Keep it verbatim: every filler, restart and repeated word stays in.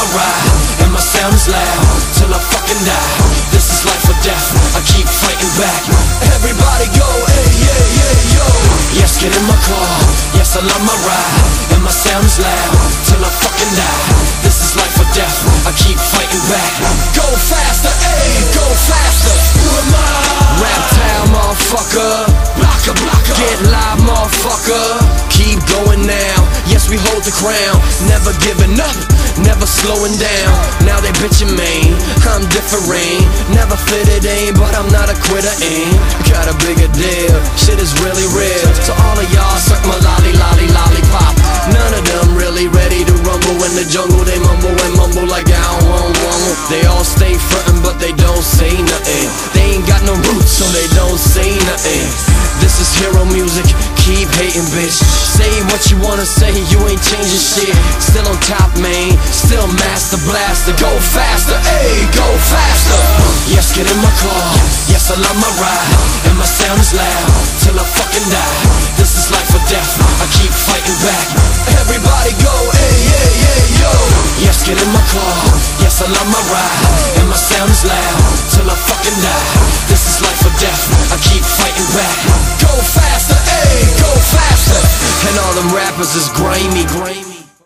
ride, and my sound is loud, till I fucking die. This is life or death, I keep fighting back. Everybody go, hey, yeah, yeah, yo. Yes, get in my car, yes, I love my ride, and my sound is loud, till I fucking die. This is life or death, I keep fighting back. Go faster, hey, go faster. Who am I? Rap town, motherfucker. Blocker, blocker. Get live, motherfucker. Keep going now, yes, we hold the crown. Never giving up, never slowing down. Now they bitchin' me, I'm different. Never fitted in, but I'm not a quitter in. Got a bigger deal, shit is really real. So all of y'all suck my lolly, lolly, lollipop. None of them really ready to rumble in the jungle. They mumble and mumble like I don't want one. They all stay frontin', but they don't say nothing. They ain't got no roots, so they don't say nothing. This is hero music, keep hating, bitch. Say what you wanna say, you ain't changing shit. Still on top, man, still master blaster. Go faster, ayy, go faster. Yes, get in my car, yes, I love my ride, and my sound is loud, till I fucking die. This is life or death, I keep fighting back. Everybody go, ayy, yeah, yeah, yo. Yes, get in my car, yes, I love my ride, and my sound is loud, till I fucking die. This is life or death, I keep fighting back. Go faster, ayy, go faster. And all them rappers is grimy, grimy.